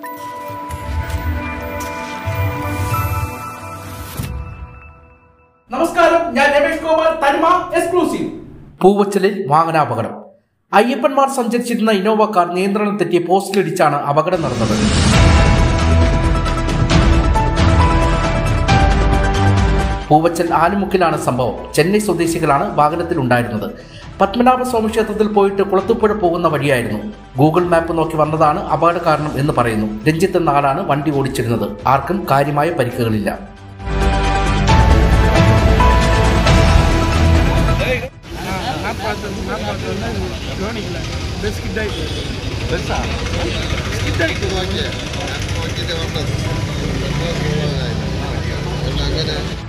നമസ്കാരം, ഞാൻ രമേഷ് ഗോപാൽ, തനിമ എക്സ്ക്ലൂസീവ്. പൂവച്ചലിൽ വാഹനാപകടം. അയ്യപ്പന്മാർ സഞ്ചരിച്ചിരുന്ന ഇന്നോവ കാർ നിയന്ത്രണം തെറ്റി പോസ്റ്റിലിടിച്ചാണ് അപകടം നടന്നത്. പൂവച്ചൽ ആലുമുക്കിലാണ് സംഭവം. ചെന്നൈ സ്വദേശികളാണ് വാഹനത്തിലുണ്ടായിരുന്നത്. പത്മനാഭസ്വാമി ക്ഷേത്രത്തിൽ പോയിട്ട് കുളത്തുപുഴ പോകുന്ന വഴിയായിരുന്നു. ഗൂഗിൾ മാപ്പ് നോക്കി വന്നതാണ് അപകട കാരണം എന്ന് പറയുന്നു. രഞ്ജിത്ത് എന്ന ആളാണ് വണ്ടി ഓടിച്ചിരുന്നത്. ആർക്കും കാര്യമായ പരിക്കുകളില്ല. Skidai